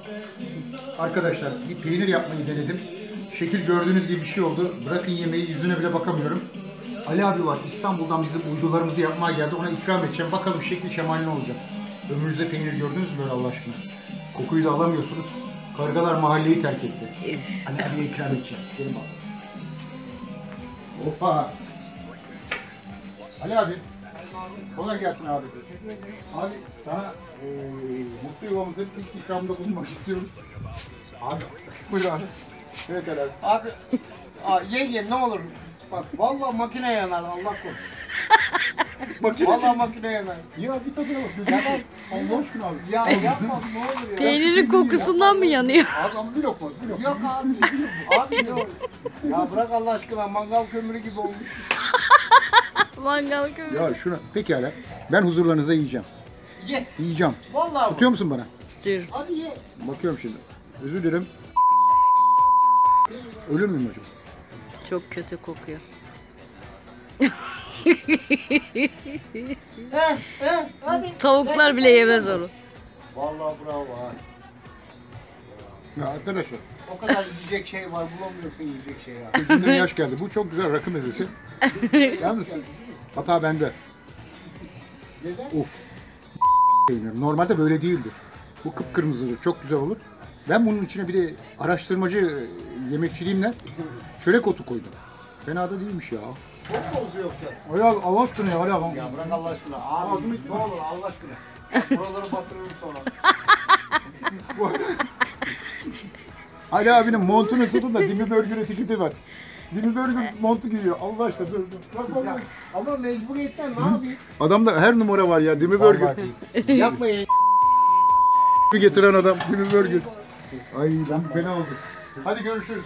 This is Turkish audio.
Arkadaşlar bir peynir yapmayı denedim. Şekil gördüğünüz gibi bir şey oldu. Bırakın yemeği, yüzüne bile bakamıyorum. Ali abi var, İstanbul'dan bizim uydularımızı yapmaya geldi. Ona ikram edeceğim. Bakalım şekli şemali ne olacak. Ömrünüzde peynir gördünüz mü böyle Allah aşkına? Kokuyu da alamıyorsunuz. Kargalar mahalleyi terk etti. Ali abiye ikram edeceğim. Gelin bak. Hoppa. Ali abi. Kolay gelsin abi. Abi sana mutlu yuvamızın ilk ikramında bulunmak istiyoruz. Abi buyur abi. Evet Ali abi. Abi ye ne olur. Bak vallahi makine yanar Allah korusun. Makine. Vallahi makine yanar. Ya bir tadına bak. Ya bak. Allah aşkına abi. Ya yapma ne olur ya. Peynirin kokusundan mı yanıyor? Abi ama bir lokma. Bir lokma. Yok abi. Abi ne olur. Ya bırak Allah aşkına mangal kömürü gibi olmuş. Mangal kömürü. Ya şuna pekala. Ben huzurlarınızda yiyeceğim. Ye. Yiyeceğim. Vallahi. Tutuyor musun bana? Tutuyorum. Hadi ye. Bakıyorum şimdi. Özür dilerim. Ölür müyüm hocam? Çok kötü kokuyor. Hadi. Tavuklar bile yemez onu. Vallahi bravo ha. Ya arkadaşlar. O kadar yiyecek şey var bulamıyorsun yiyecek şey ya. Gözümden yaş geldi. Bu çok güzel rakı mezesi. Yalnız hata bende. Neden? Of. Peynir. Normalde böyle değildir. Bu kıpkırmızıdır. Çok güzel olur. Ben bunun içine bir de araştırmacı yemekçiliğimle çörek otu koydum. Fena da değilmiş ya. Çok mu bozuyor yoksa? Ali abi Allah aşkına ya Ali abi. Ya bırak Allah aşkına. Abi ne olur Allah aşkına. Buraları batırırım sonra. Ali abinin montunu ısıtın da Dimi Burger etiketi var. Dimi Burger montu giyiyor. Allah aşkına dur. Bak, Ya, ama mecburiyetten ne yapayım? adamda her numara var ya Dimi Burger. Yapmayın. Bir getiren adam Dimi Burger. Ay ben fena oldum. Hadi görüşürüz.